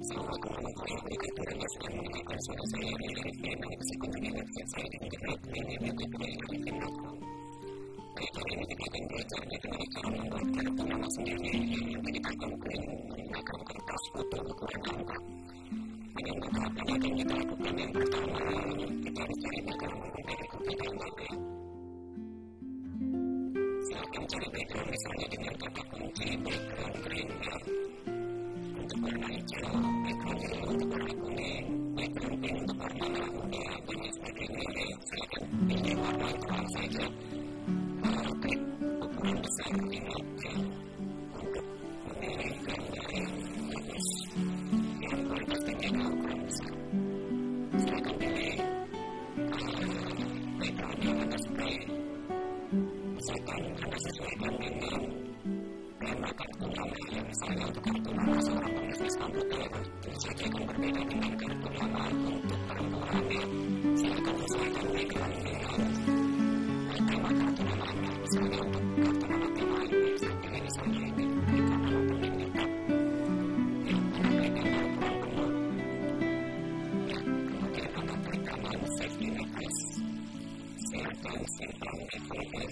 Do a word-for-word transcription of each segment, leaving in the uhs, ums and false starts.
Sama teman-teman yang dikatakan yang sedang mendengarkan suara saya di Arifin dan bisa kunjungi website saya di internet w w w titik arifin titik com. Baik, kali ini kita akan belajar bagaimana cara membuat kartu nama sendiri yang nanti kita akan print menggunakan kertas foto ukuran A empat. Dan yang tahapan akan kita lakukan yang pertama, kita harus cari background dari kopi gambarnya. Silakan cari background misalnya dengan kata kunci background green ya. Untuk warna hijau, background yellow untuk warna kuning, background pink untuk warna merah muda, dan lain sebagainya ya. Silakan pilih warna yang terang saja. Lalu klik ukuran besar lima ya, untuk memilih gambar yang bagus. Yang kualitas tinggi adalah ukuran besar. Silakan pilih uh, background yang Anda sukai. Misalkan Anda sesuaikan dengan tema kartu nama yang misalnya untuk kartu nama seorang pembisnis komputer tentu saja akan berbeda dengan kartu nama untuk perempuan ya. Silakan sesuaikan background dengan tema kartu nama Anda. Misalnya untuk kartu nama tema ini saya pilih misalnya ini berikan nama penyelidikan ya, Anda klik gambar ukuran penuh ya, kemudian Anda klik kanan save image as. Silakan simpan di folder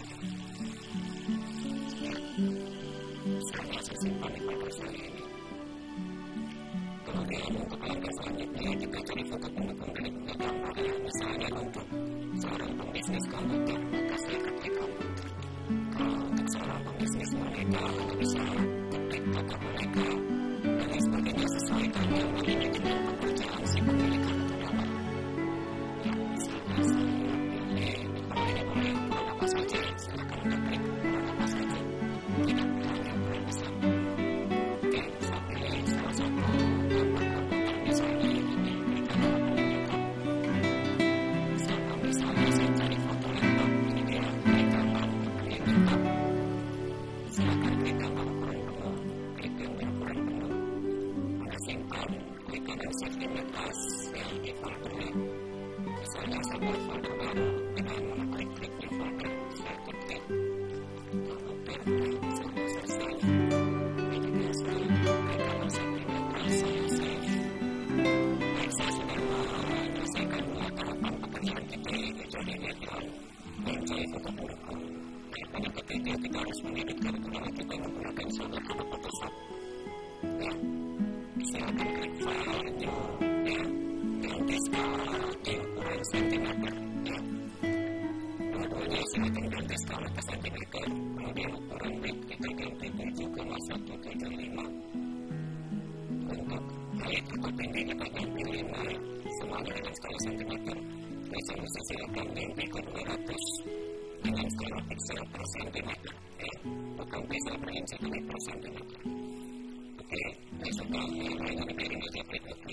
ya. Saya simpan di folder saya ini. Kemudian untuk langkah selanjutnya kita cari foto pendukung dari gambar ya. Misalnya untuk seorang pembisnis komputer maka saya ketik komputer. Kalau untuk seorang pembisnis boneka Anda bisa ketik kata boneka dan lain sebagainya. Sesuaikan gambar ini dengan pekerjaan si pemilik kartu nama ya. Misalnya saya pilih kalau ini boleh ukuran apa saja, silakan Anda klik ukuran apa saja, tidak hanya ukuran besar. Oke, saya pilih salah satu gambar komputer misalnya ini berikan nama pendidikan. Sama misalnya saya cari foto laptop, ini dia klik gambar pendidikan. Silakan klik gambar ukuran penuh, klik gambar ukuran penuh. Anda simpan, klik kanan save image as ya di foldernya. Misalnya saya buat folder baru dengan mengklik klik di folder, saya ketik komputer dan misalnya saya save. Ini dia saya klik kanan save image as, saya save. Baik, saya sudah menyelesaikan tahapan pekerjaan kita yaitu cari background dan cari foto pendukung. Baik, pada ketiga kita harus mengedit kartu nama kita menggunakan software atau Photoshop ya. Silakan klik file new ya, ganti skala di ukuran sentimeter ya. Dua-duanya silakan ganti skala ke sentimeter. Kemudian ukuran bit kita ganti tujuh koma satu tujuh lima. Untuk height atau tinggi kita ganti lima, semuanya dengan skala sentimeter. Resolusi silakan ganti ke dua ratus dengan skala pixel per sentimeter ya. Bukan pixel per inci tapi per sentimeter. Oke, ini sudah yang lainnya dibiarin aja klik OK.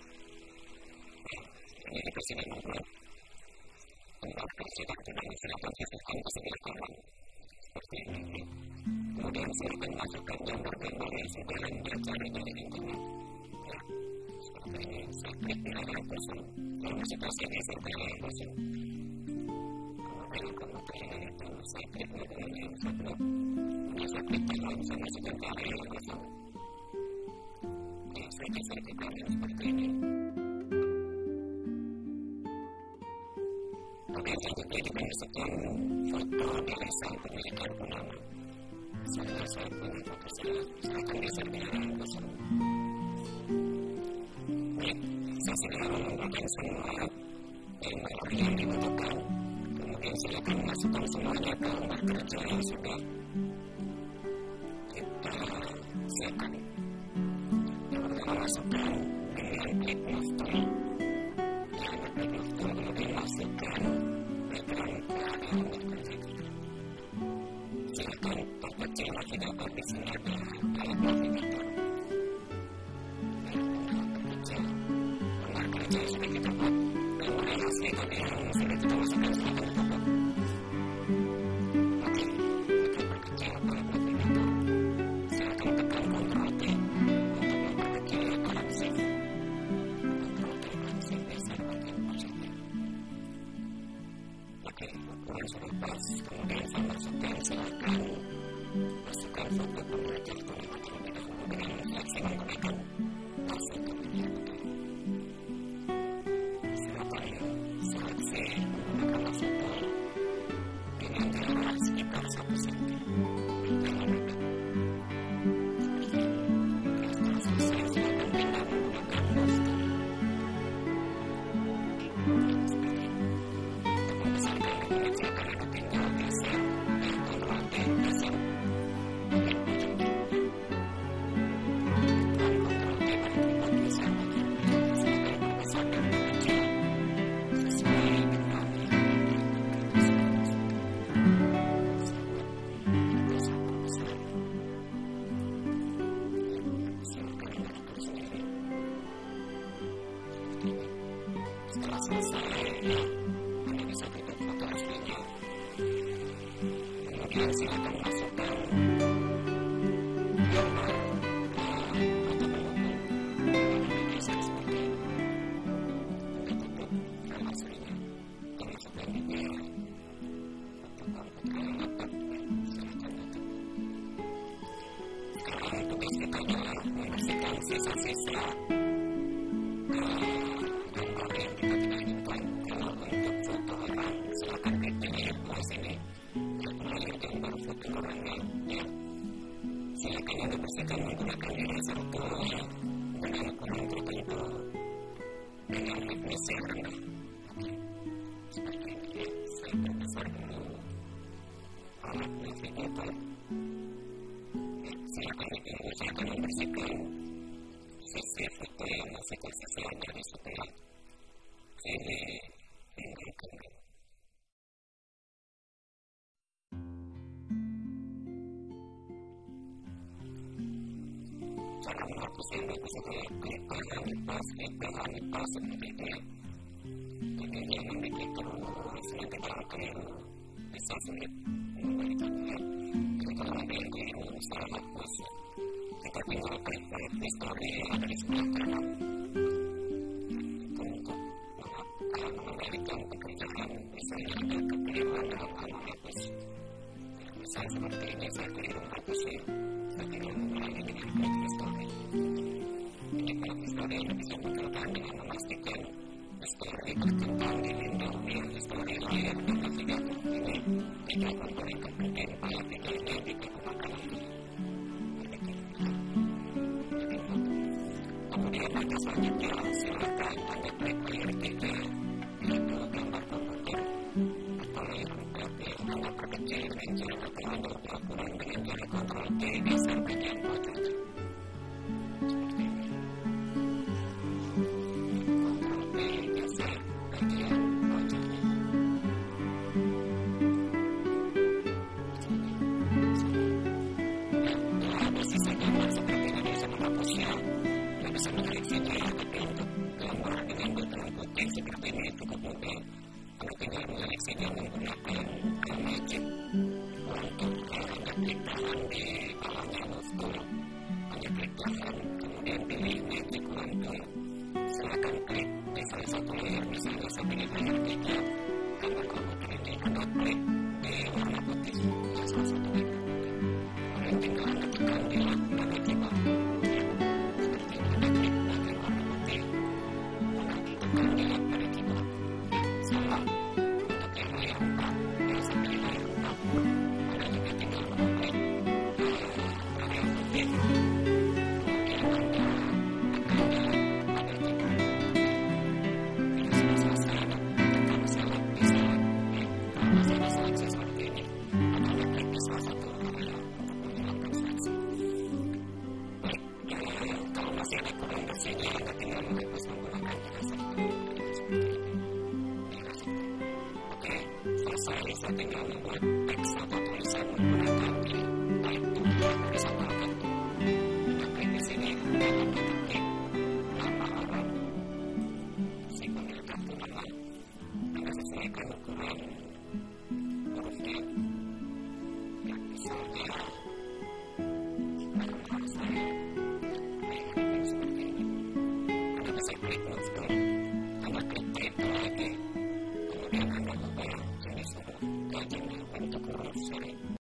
Ini di persiden membuat tempat versi kartu nama silakan sisihkan ke sebelah kanan seperti ini. Kemudian silakan masukkan gambar-gambar yang sudah Anda cari dari internet ya, seperti ini. Saya klik di layar kosong. Kalau masih ke sini saya klik layar kosong. Kemudian kemudian itu saya klik dengan yang sublock. Kemudian saya klik kanan, saya masukkan ke area yang kosong ya, saya geser ke kanan seperti ini. Kemudian selanjutnya kita masukkan foto dari sang pemilik kartu nama. Misalnya saya punya foto saya, saya akan geser di area yang kosong. Baik, saya sudah menambahkan semua gambar yang dibutuhkan. Kemudian silakan masukkan semuanya ke lembar kerja yang sudah kita siapkan. Yang pertama masukkan dengan klik move tool. Yang klik move tool kemudian masukkan background ke area lembar kerja kita. Silakan perkecil lagi dapat di sini ada alat navigator. Lembar kerja yang sudah kita buat. Gambar yang asli tadi yang sudah kita masukkan silakan kita buat. Oke, kita perkecil alat navigator. Silakan tekan Ctrl T untuk memperkecil alat save. Ctrl T alat save besar bagian positif. Oke, ukuran sudah pas. Kemudian saya masukkan silakan masukkan foto pembelajar terlebih dahulu dengan seleksi menggunakan atas kemudian silakan seleksi menggunakan masker dengan jarak sekitar satu sentimeter. Setelah selesai silakan pindah menggunakan masker. Membesarkan dan mengecilkan anak tinggal geser dan kontrol T geser bagian pojok kiri. Tekan kontrol T pada keyboard geser bagian pojok. Silakan membesar dan mengecil sesuai dengan yang diinginkan. Atau satu besar. Silakan mengatur sendiri. Setelah selesai, ya, Anda bisa tutup foto aslinya. Kemudian silakan masukkan gambar foto pendukung dengan geser seperti ini. Anda tutup file aslinya. Dan masukkan juga foto komputer yang laptop. Silakan tutup. Sekarang tugas kita adalah membersihkan sisa-sisa gambar yang kita tidak inginkan. Kalau untuk foto orang, silakan klik pilih plus ini untuk mengambil gambar foto orangnya. Ya, silakan Anda bersihkan menggunakan eraser tool ya, dengan ukuran tertentu dengan hardness yang rendah. Oke, seperti ini ya. Saya perbesar dulu alat navigator. Ya, silakan ditunggu. Saya akan membersihkan sisi foto yang masih tersisa dari setelah ini menggunakan. Cara menghapus yang bagus adalah klik kanan lipas, klik kanan lipas seperti itu ya. Jadi jangan diklik terus, nanti kalau keliru bisa sulit mengembalikannya. Jadi kalau ada yang keliru salah hapus ya, kita tinggal klik file history yang ada di sebelah kanan. Untuk mengembalikan pekerjaan, misalnya ada kekeliruan dalam hal menghapus. Misalnya seperti ini, saya keliru menghapusnya. Saya tinggal mengulangi dengan klik history. Ini klik history Anda bisa munculkan dengan memastikan history berkembang di window view, history layer dan navigator. Ini tiga komponen terpenting pada tiga ini yang digunakan lagi. Kemudian langkah selanjutnya silakan Anda klik layer tiga, yaitu gambar komputer atau layer empat yang Anda perkecil range atau Anda ubah ukuran dengan cara kontrol T geser bagian pojok. Seperti ini. Kontrol T geser bagian pojoknya. Ya, bila ada sisa gambar seperti ini bisa menghapusnya. Anda bisa menyeleksinya ya, tapi untuk gambar dengan background putih seperti ini cukup mudah. Anda tinggal menyeleksinya menggunakan magic. Untuk Anda klik kanan di bawahnya move tool, Anda klik kanan, kemudian pilih magic one tool. Silakan klik di salah satu layer, misalnya saya pilih layer tiga. Gambar komputer ini Anda klik di warna putih, ya, salah satu layer putih. Kemudian tinggal Anda tekan di lock pada keyboard. Anda klik bagian warna putih, Anda tekan di lock pada keyboard. Sama untuk yang layer empat, yang saya pilih layer empat, Anda juga tinggal mengklik area putih, kemudian Anda tekan di lock pada keyboard. Bila sudah selesai, Anda tekan select di select. Kalau masih ada seleksi seperti ini, Anda klik di salah satu area untuk menghilangkan seleksi. Baik, eh, kalau masih ada kurang bersihnya, Anda tinggal menghapus menggunakan eraser tool seperti ini. Eraser tool. Oke, selesai. Saya tinggal membuat teks atau tulisan menggunakan di type tool, horizontal cut tool. Anda klik di sini, kemudian Anda ketik nama orang, si pemilik kartu nama. Anda sesuaikan ukuran hurufnya. Ya, misalnya nama saya. Seperti ini. Anda bisa klik move tool, Anda klik title lagi, kemudian Anda ubah jenis huruf ke jenis bentuk huruf, sorry.